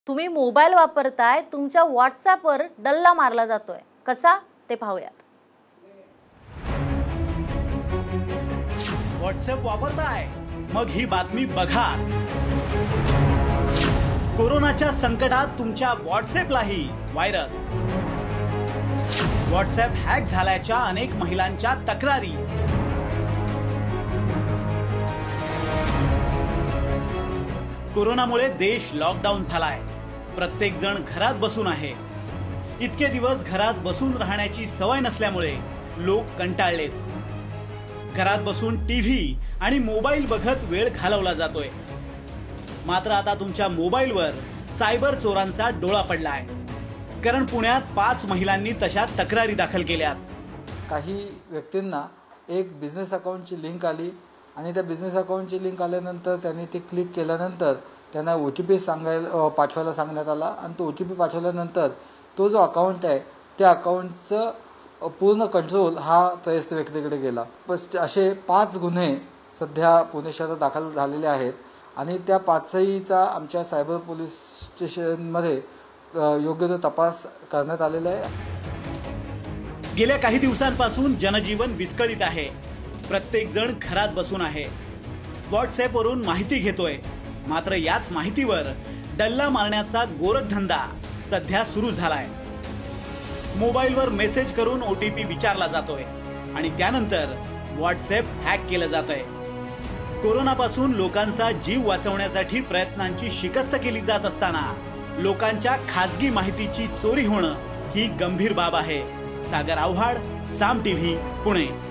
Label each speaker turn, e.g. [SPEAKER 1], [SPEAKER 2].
[SPEAKER 1] तुम्ही मोबाईल वापरताय, तुमच्या व्हॉट्सॲपवर डल्ला मारला जातोय. कसा ते पाहूयात.
[SPEAKER 2] व्हॉट्सॲप वापरताय मग ही बातमी बघाच. कोरोनाच्या संकटात तुमच्या व्हॉट्सॲपलाही व्हायरस. व्हॉट्सॲप हॅक झाल्याच्या अनेक महिलांच्या तक्रारी. कोरोनामुळे देश लॉकडाऊन झालाय. प्रत्येक जण घरात बसून आहे. इतके दिवस घरात बसून राहण्याची सवय नसल्यामुळे लोक कंटाळलेत. घरात बसून टीव्ही आणि मोबाईल बघत वेळ घालवला जातोय. मात्र आता तुमच्या मोबाईलवर सायबर चोरांचा डोळा पडलाय. कारण पुण्यात 5 महिलांनी तशा तक्रारी दाखल केल्यात.
[SPEAKER 3] काही व्यक्तींना एक बिझनेस अकाउंटची लिंक आली आणि त्या बिझनेस अकाउंटची लिंक आल्यानंतर त्यांनी ते क्लिक केल्यानंतर त्यांना OTP पाठवायला सांगण्यात आला आणि तो OTP पाठवल्यानंतर तो जो अकाउंट आहे त्या अकाउंटचं पूर्ण कंट्रोल हा त्रयस्थ व्यक्तीकडे गेला. असे 5 गुन्हे सध्या पुणे शहरात दाखल झालेले आहेत आणि त्या 5हीचा आमच्या सायबर पोलीस स्टेशनमध्ये योग्य तो तपास करण्यात आलेला आहे.
[SPEAKER 2] गेल्या काही दिवसांपासून जनजीवन विस्कळीत आहे. प्रत्येक जण घरात बसून आहे. व्हॉट्सॲपवरून माहिती घेतोय. मात्र याच माहितीवर डल्ला मारण्याचा गोरखधंदा सध्या सुरू झालाय. मोबाईलवर मेसेज करून OTP विचारला जातोय आणि त्यानंतर व्हॉट्सॲप हॅक केलं जातंय. कोरोनापासून लोकांचा जीव वाचवण्यासाठी प्रयत्नांची शिकस्त केली जात असताना लोकांच्या खासगी माहितीची चोरी होणं ही गंभीर बाब आहे. सागर आव्हाड, साम TV, पुणे.